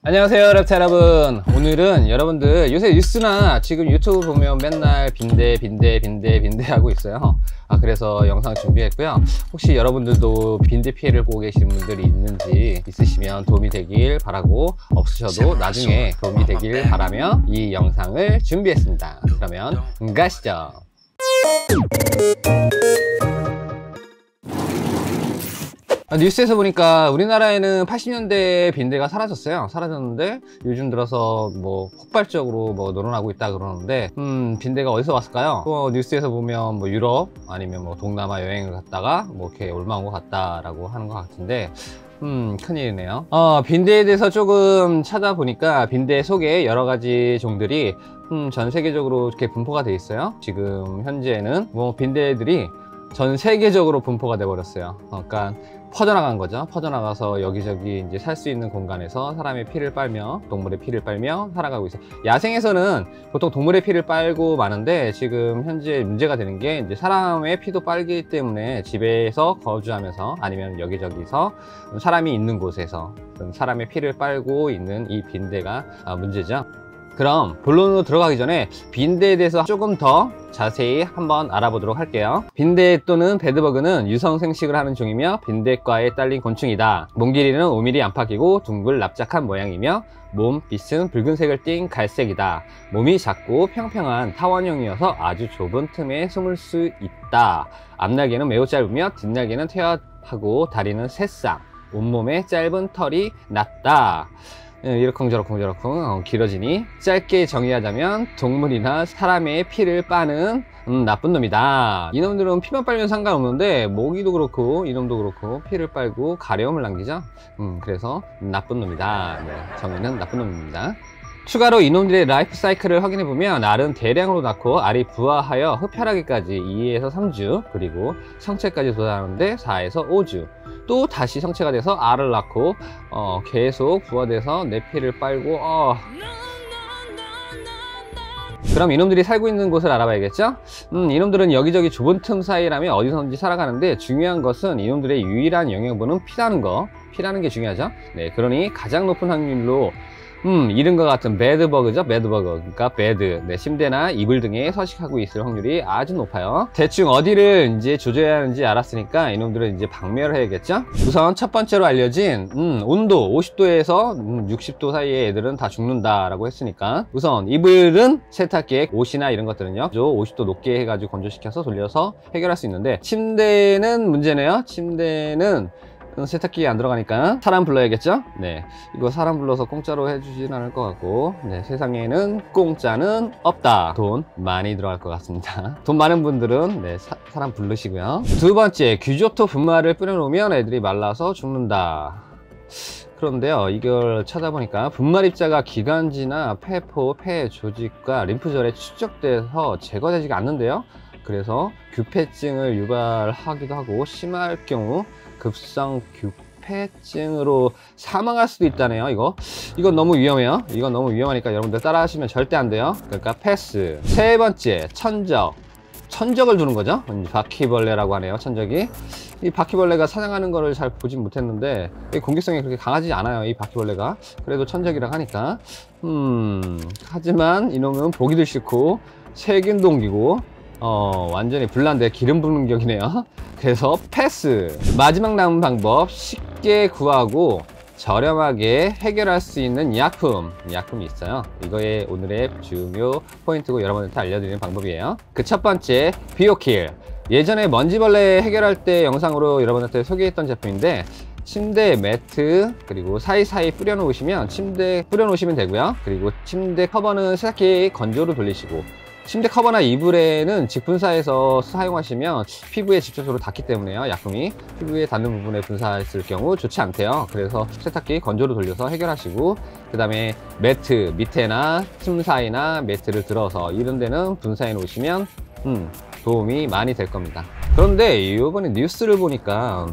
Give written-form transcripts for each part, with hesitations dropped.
안녕하세요, 랩차 여러분. 오늘은 여러분들 요새 뉴스나 지금 유튜브 보면 맨날 빈대 하고 있어요. 그래서 영상 준비했고요. 혹시 여러분들도 빈대 피해를 보고 계신 분들이 있으시면 도움이 되길 바라고, 없으셔도 나중에 도움이 되길 바라며 이 영상을 준비했습니다. 그러면 가시죠. 뉴스에서 보니까 우리나라에는 80년대에 빈대가 사라졌는데 요즘 들어서 뭐 폭발적으로 늘어나고 있다 그러는데 빈대가 어디서 왔을까요? 또 뉴스에서 보면 뭐 유럽 아니면 뭐 동남아 여행을 갔다가 뭐 이렇게 올라온 것 같다라고 하는 것 같은데 큰일이네요. 빈대에 대해서 조금 찾아보니까 빈대 속에 여러 가지 종들이 전 세계적으로 이렇게 분포가 돼 있어요. 지금 현재는 뭐 빈대들이 전 세계적으로 분포가 돼 버렸어요. 그러니까 퍼져나간 거죠. 퍼져나가서 여기저기 이제 살 수 있는 공간에서 사람의 피를 빨며, 동물의 피를 빨며 살아가고 있어요. 야생에서는 보통 동물의 피를 빨고 마는데, 지금 현재 문제가 되는 게 이제 사람의 피도 빨기 때문에 집에서 거주하면서 아니면 여기저기서 사람이 있는 곳에서 사람의 피를 빨고 있는 이 빈대가 문제죠. 그럼 본론으로 들어가기 전에 빈대에 대해서 조금 더 자세히 한번 알아보도록 할게요. 빈대 또는 베드버그는 유성 생식을 하는 종이며 빈대과에 딸린 곤충이다. 몸 길이는 5mm 안팎이고 둥글 납작한 모양이며 몸빛은 붉은색을 띤 갈색이다. 몸이 작고 평평한 타원형이어서 아주 좁은 틈에 숨을 수 있다. 앞날개는 매우 짧으며 뒷날개는 퇴화하고 다리는 새싹, 온몸에 짧은 털이 낮다. 이러쿵저러쿵 길어지니 짧게 정의하자면 동물이나 사람의 피를 빠는 나쁜 놈이다. 이놈들은 피만 빨면 상관없는데 모기도 그렇고 이놈도 그렇고 피를 빨고 가려움을 남기죠. 그래서 나쁜 놈이다. 정의는 나쁜 놈입니다. 추가로 이놈들의 라이프 사이클을 확인해보면 알은 대량으로 낳고 알이 부화하여 흡혈하기까지 2에서 3주, 그리고 성체까지 도달하는데 4에서 5주, 또 다시 성체가 돼서 알을 낳고 계속 부화돼서 내 피를 빨고 그럼 이놈들이 살고 있는 곳을 알아봐야겠죠? 이놈들은 여기저기 좁은 틈 사이라면 어디서든지 살아가는데, 중요한 것은 이놈들의 유일한 영양분은 피라는 게 중요하죠. 그러니 가장 높은 확률로 이름과 같은 배드버그죠. 배드버그, 그러니까 배드, 침대나 이불 등에 서식하고 있을 확률이 아주 높아요. 대충 어디를 이제 조져야 하는지 알았으니까 이놈들은 이제 박멸을 해야겠죠. 우선 첫 번째로 알려진 온도 50도에서 60도 사이의 애들은 다 죽는다라고 했으니까, 우선 이불은 세탁기에 옷이나 이런 것들은요 50도 높게 해가지고 건조시켜서 돌려서 해결할 수 있는데, 침대는 문제네요. 침대는 세탁기에 안 들어가니까 사람 불러야겠죠. 이거 사람 불러서 공짜로 해주진 않을 것 같고, 세상에는 공짜는 없다. 돈 많이 들어갈 것 같습니다. 돈 많은 분들은 사람 부르시고요. 두 번째, 규조토 분말을 뿌려놓으면 애들이 말라서 죽는다. 그런데요, 이걸 찾아보니까 분말 입자가 기관지나 폐포, 폐 조직과 림프절에 축적돼서 제거되지 않는데요. 그래서 규폐증을 유발하기도 하고, 심할 경우 급성 규폐증으로 사망할 수도 있다네요. 이건 너무 위험해요. 이건 너무 위험하니까 여러분들 따라 하시면 절대 안 돼요. 그러니까 패스. 세 번째, 천적을 두는 거죠. 바퀴벌레라고 하네요. 천적이. 이 바퀴벌레가 사냥하는 거를 잘 보진 못했는데 공격성이 그렇게 강하지 않아요, 이 바퀴벌레가. 그래도 천적이라고 하니까. 하지만 이놈은 보기도 싫고 세균도 옮기고 완전히 불난데 기름 부는 격이네요. 그래서 패스. 마지막 남은 방법, 쉽게 구하고 저렴하게 해결할 수 있는 약품이 있어요. 이거에 오늘의 중요 포인트고 여러분한테 알려드리는 방법이에요. 그 첫 번째, 비오킬. 예전에 먼지벌레 해결할 때 영상으로 여러분한테 소개했던 제품인데, 침대 매트 그리고 사이사이 뿌려놓으시면 되고요. 그리고 침대 커버는 세탁기 건조로 돌리시고, 침대 커버나 이불에는 직분사해서 사용하시면 피부에 직접적으로 닿기 때문에요. 약품이 피부에 닿는 부분에 분사했을 경우 좋지 않대요. 그래서 세탁기 건조로 돌려서 해결하시고, 그 다음에 매트 밑에나 틈 사이나 매트를 들어서 이런 데는 분사해 놓으시면 도움이 많이 될 겁니다. 그런데 이번에 뉴스를 보니까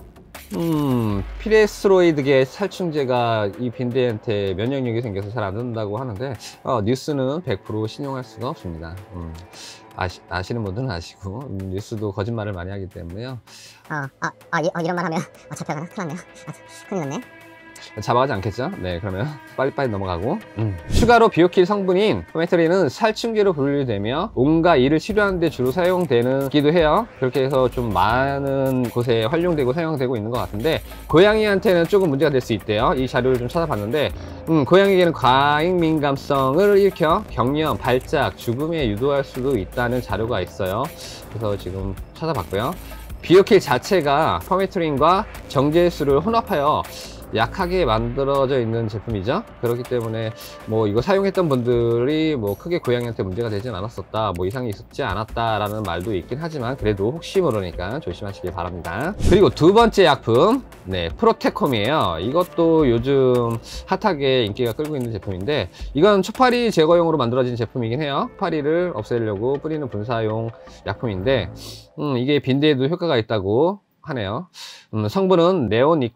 피레스로이드계 살충제가 이 빈대한테 면역력이 생겨서 잘 안 된다고 하는데, 뉴스는 100% 신용할 수가 없습니다. 아시는 분들은 아시고, 뉴스도 거짓말을 많이 하기 때문에요. 이런 말 하면 잡혀가나? 큰일 났네요. 큰일 났네. 잡아가지 않겠죠? 네, 그러면 빨리빨리 넘어가고. 추가로 비오킬 성분인 포메트린은 살충제로 분류되며 온갖 이를 치료하는 데 주로 사용되기도 해요. 그렇게 해서 좀 많은 곳에 활용되고 사용되고 있는 것 같은데, 고양이한테는 조금 문제가 될 수 있대요. 이 자료를 좀 찾아봤는데 고양이에게는 과잉 민감성을 일으켜 경련, 발작, 죽음에 유도할 수도 있다는 자료가 있어요. 그래서 지금 찾아봤고요. 비오킬 자체가 포메트린과 정제수를 혼합하여 약하게 만들어져 있는 제품이죠. 그렇기 때문에 뭐 이거 사용했던 분들이 뭐 크게 고양이한테 문제가 되진 않았었다, 뭐 이상이 있었지 않았다 라는 말도 있긴 하지만, 그래도 혹시 모르니까 조심하시길 바랍니다. 그리고 두 번째 약품, 네, 프로테콤이에요. 이것도 요즘 핫하게 인기가 끌고 있는 제품인데, 이건 초파리 제거용으로 만들어진 제품이긴 해요. 초파리를 없애려고 뿌리는 분사용 약품인데 이게 빈대에도 효과가 있다고 하네요. 성분은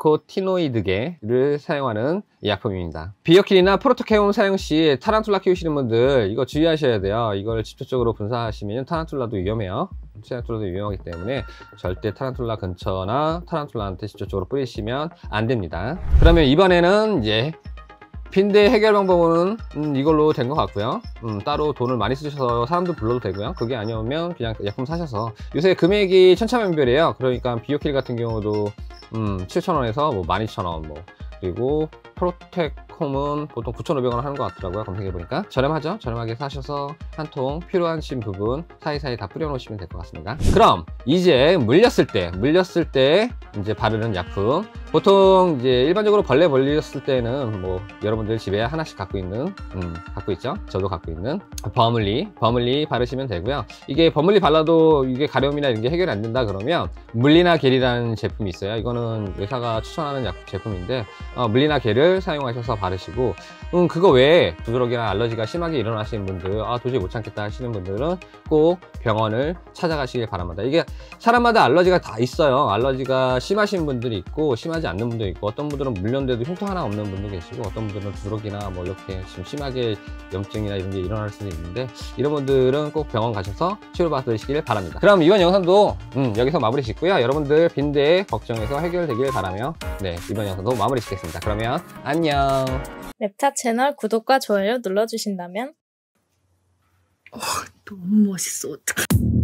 네오니코티노이드계를 사용하는 이 약품입니다. 비오킬이나 프로토케온 사용 시 타란툴라 키우시는 분들 이거 주의하셔야 돼요. 이걸 직접적으로 분사하시면 타란툴라도 위험해요. 타란툴라도 위험하기 때문에 절대 타란툴라 근처나 타란툴라한테 직접적으로 뿌리시면 안 됩니다. 그러면 이번에는 이제 빈대 해결 방법은 이걸로 된 것 같고요. 따로 돈을 많이 쓰셔서 사람들 불러도 되고요. 그게 아니면 그냥 약품 사셔서, 요새 금액이 천차만별이에요. 그러니까 비오킬 같은 경우도 7,000원에서 뭐 12,000원, 뭐 그리고 프로테콤은 보통 9,500원 하는 것 같더라고요. 검색해보니까 저렴하죠. 저렴하게 사셔서 한 통 필요하신 부분 사이사이 다 뿌려 놓으시면 될 것 같습니다. 그럼 이제 물렸을 때 이제 바르는 약품, 보통 이제 일반적으로 벌레 물렸을 때는 뭐 여러분들 집에 하나씩 갖고 있죠. 저도 갖고 있는 버물리 바르시면 되고요. 이게 버물리 발라도 이게 가려움이나 이런 게 해결이 안 된다 그러면 물리나 겔이라는 제품이 있어요. 이거는 의사가 추천하는 제품인데 물리나 겔을 사용하셔서 바르시고, 그거 외에 두드러기나 알러지가 심하게 일어나시는 분들, 도저히 못 참겠다 하시는 분들은 꼭 병원을 찾아가시길 바랍니다. 이게 사람마다 알러지가 다 있어요. 알러지가 심하신 분들이 있고 심하지 않는 분도 있고, 어떤 분들은 물렸는데도 흉터 하나 없는 분도 계시고, 어떤 분들은 두드러기나 뭐 이렇게 좀 심하게 염증이나 이런 게 일어날 수도 있는데, 이런 분들은 꼭 병원 가셔서 치료받으시길 바랍니다. 그럼 이번 영상도 여기서 마무리 짓고요. 여러분들 빈대 걱정해서 해결되길 바라며, 네, 이번 영상도 마무리 짓겠습니다. 그러면 안녕. 랩차 채널 구독과 좋아요 눌러주신다면 너무 멋있어. 어떡해.